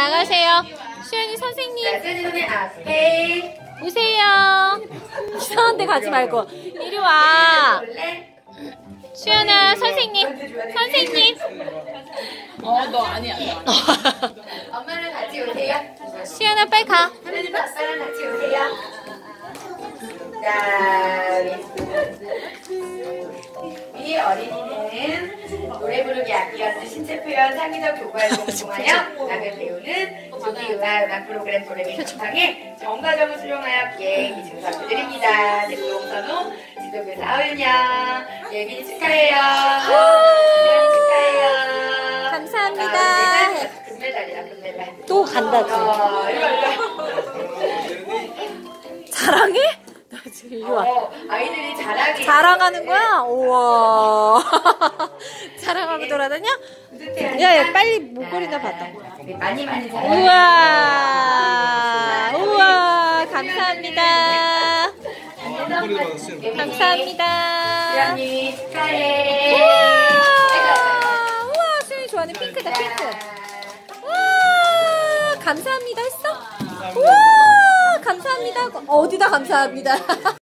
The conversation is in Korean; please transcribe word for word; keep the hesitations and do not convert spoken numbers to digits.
나가세요. 수연이 선생님. 자, 수연이 선생님 앞에. 오세요. 이상한 데 가지 말고. 이리 와. 수연아, 선생님. 선생님. 어, 너 아니야. 너 아니야. 엄마랑 같이 오세요. 수연아, 빨리 가. 하나님 아빠랑 같이 오세요. 자, 우리 어린이는 노래 부르기 악기 연주 신체 표현 창의적 교과를 공부하여 음악을 배우는 조기 음악 음악 프로그램 도레미 감상에 전과정을 수령하여 비행 이중사 드립니다. 대표용 선우 지도교사 하은영 예빈이 축하해요. 예빈이 축하해요. 감사합니다. 금메달이다 금메달. 또 간다, 또. 어, 이거 이거. 자랑해? 나 지금 이리 와. 어, 아이들이 자랑이 자랑하는 거야? 우와. 자랑하고 돌아다녀? 야, 야, 빨리 목걸이나 받아. 많이 많이 자랑. 우와. 우와. 감사합니다. 감사합니다. 수연이 축하해. 우와. 우와, 수연이 좋아하는 핑크다, 핑크. 우와. 감사합니다 했어? 우와. 감사합니다. 어디다 감사합니다.